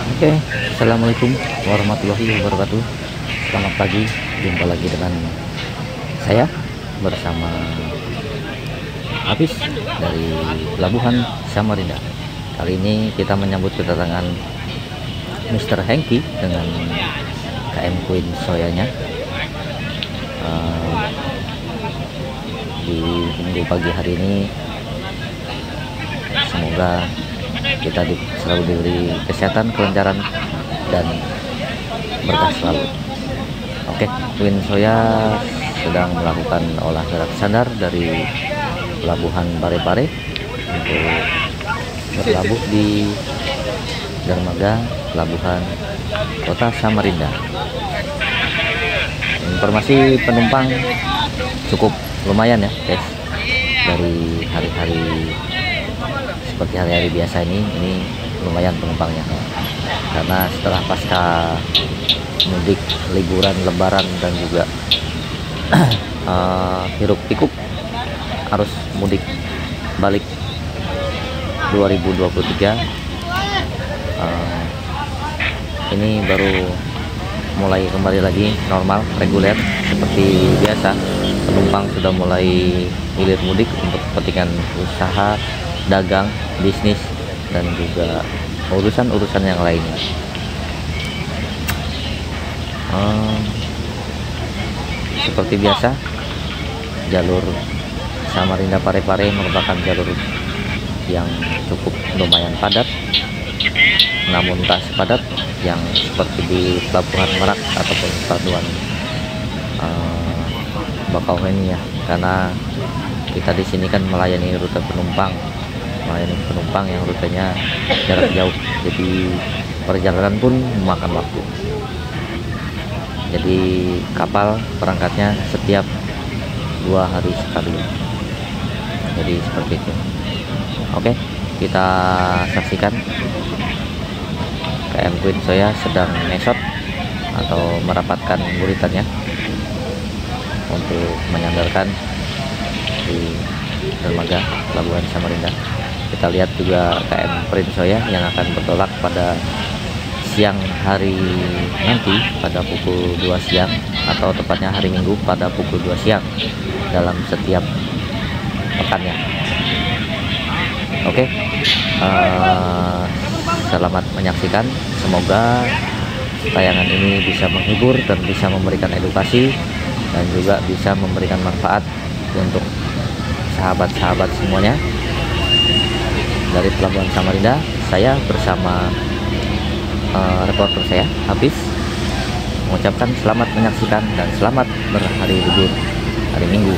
Oke, assalamualaikum warahmatullahi wabarakatuh. Selamat pagi, jumpa lagi dengan saya bersama Hafiz dari Pelabuhan Samarinda. Kali ini kita menyambut kedatangan Mr. Hengki dengan KM Queen Soyanya. Di minggu pagi hari ini semoga kita selalu diberi kesehatan, kelancaran, dan berkah selalu. Oke, Queen Soya sedang melakukan olah gerak sandar dari Pelabuhan Parepare untuk berlabuh di dermaga Pelabuhan Kota Samarinda. Informasi penumpang cukup lumayan ya guys, dari hari-hari seperti hari-hari biasa ini lumayan penumpangnya, karena setelah pasca mudik, liburan, lebaran, dan juga hiruk pikuk arus mudik balik 2023, ini baru mulai kembali lagi normal, reguler seperti biasa. Penumpang sudah mulai hilir mudik untuk kepentingan usaha, dagang, bisnis, dan juga urusan-urusan yang lainnya. Seperti biasa, jalur Samarinda Parepare merupakan jalur yang cukup lumayan padat, namun tak sepadat yang seperti di Pelabuhan Merak ataupun Pelabuhan Bakauheni ya, karena kita di sini kan melayani rute penumpang, yang rutenya jarak jauh, jadi perjalanan pun memakan waktu. Jadi kapal berangkatnya setiap 2 hari sekali, jadi seperti itu. Oke, kita saksikan KM Queen Soya sedang mesot atau merapatkan buritannya untuk menyandarkan di dermaga Pelabuhan Samarinda. Kita lihat juga KM Queen Soya yang akan bertolak pada siang hari nanti pada pukul 2 siang, atau tepatnya hari Minggu pada pukul 2 siang dalam setiap pekannya. Oke, selamat menyaksikan. Semoga tayangan ini bisa menghibur dan bisa memberikan edukasi, dan juga bisa memberikan manfaat untuk sahabat-sahabat semuanya. Dari Pelabuhan Samarinda, saya bersama reporter saya Hafiz mengucapkan selamat menyaksikan dan selamat berhari libur hari Minggu.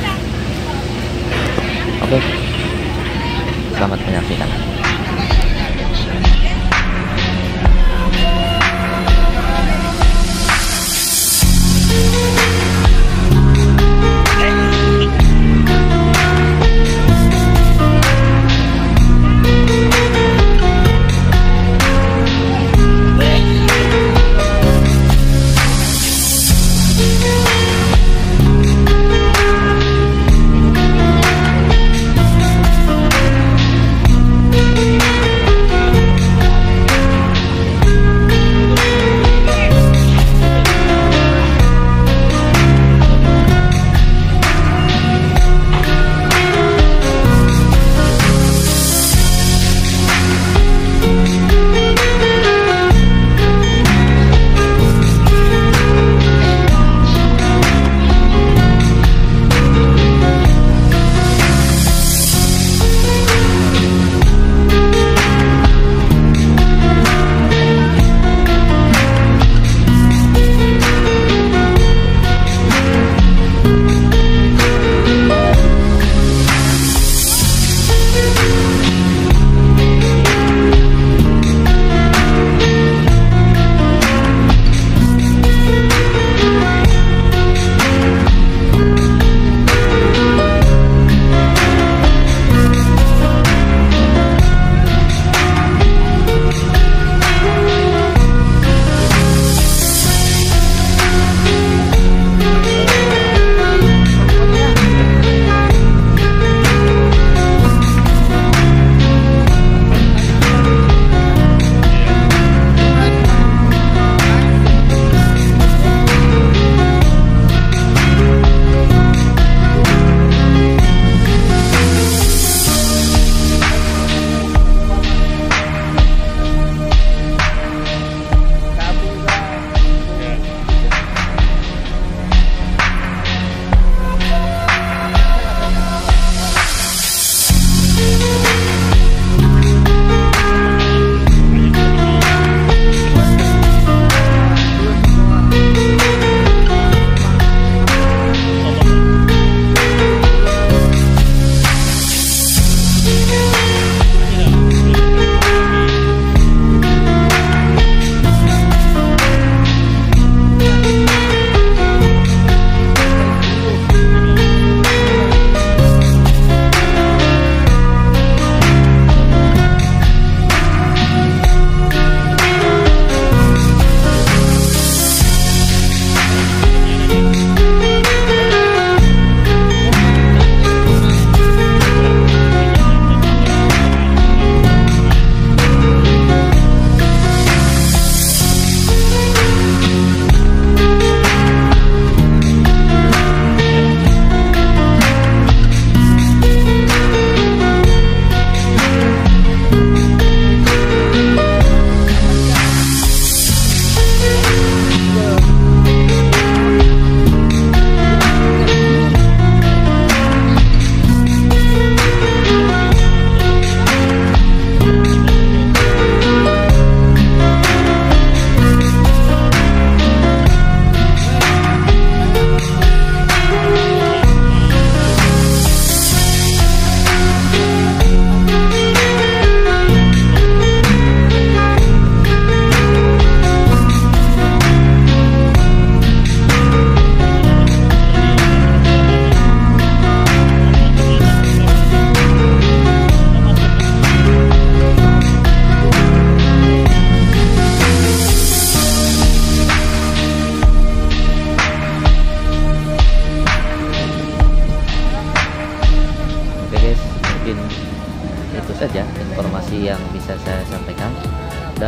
Oke, selamat menyaksikan.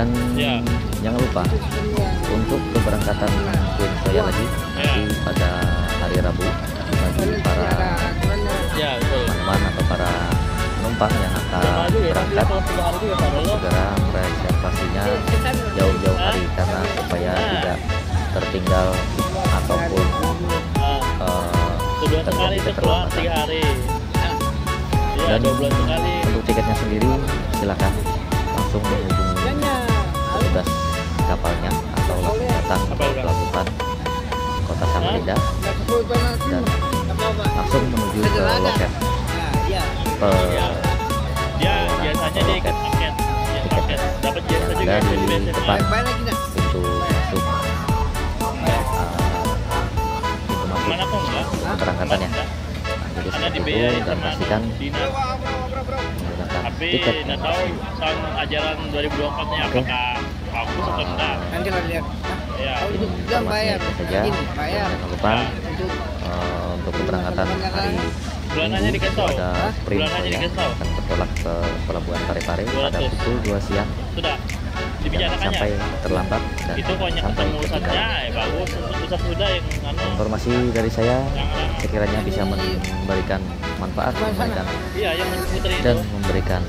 Dan Ya. jangan lupa untuk keberangkatan Queen Soya lagi nanti pada hari Rabu bagi para Ya, betul. teman-teman atau para penumpang yang akan berangkat segera mereservasinya jauh-jauh hari karena supaya tidak tertinggal ataupun Kedua sekali itu keluar 3 hari. Ya, dan 2 bulan sekali. untuk tiketnya sendiri silakan langsung menghubungi petugas kapalnya atau langsung datang ke pelabuhan Kota Samarinda dan langsung menuju ke loket Dia biasanya dia ikut paket. Ya, paket. Dapat jasa juga ada di biasanya. depan pintu masuk pintu masuk Mana kok enggak? keberangkatannya. Nah, jadi Karena seperti dibiayain itu dan sama pastikan dinas. menggunakan Tapi tiket nggak tahu tahun ajaran 2024-nya apakah bagus atau enggak. Nanti lah lihat. Ya. Itu bilang bayar. informasinya itu saja. Ini bayar. Jangan lupa Untuk untuk keberangkatan hari Bulanannya Minggu dikasih itu tahu. ada sprint Bulanannya ya, dikasih tahu. akan bertolak ke pelabuhan Parepare pada 200. pukul 2 siang. Sudah Jangan dibicarakannya. sampai terlambat dan Itu pokoknya sampai ketemu ketinggalan. ustadznya ya bagus. Ustadz sudah yang anu. Informasi dari saya Yang sekiranya bisa memberikan manfaat, memberikan iya yang putri itu. dan memberikan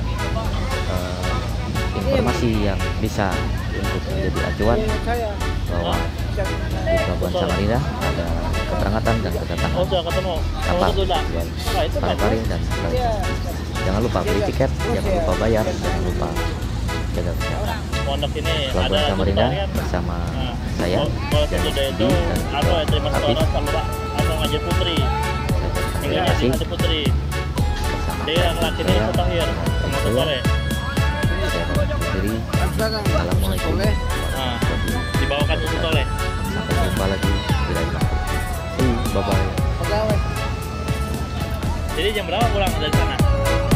informasi yang bisa untuk menjadi acuan saya bahwa di Pelabuhan Samarinda ada keberangkatan dan kedatangan Oh, sudah ketemu. kapal Oh, sudah. tujuan Wah, itu Parepare bagus. dan seterusnya. Jangan lupa beli tiket, jangan lupa bayar, jangan lupa jaga kesehatan. Pondok ini Pelabuhan ada Samarinda tutorial. bersama Nah, saya kalau dan sudah Budi itu dan anu ya terima Hafiz. setoran Salura atau ngajar putri. Terima Tinggalnya di kasih Hati Putri. bersama Dia yang laki ini saya. Sutahir sama sore. Saya pamit diri. Assalamualaikum Nah, warahmatullahi dibawakan susu toleh. wabarakatuh. Sampai jumpa lagi di lain waktu. See you, bye bye. pegawai. Jadi jam berapa pulang dari sana?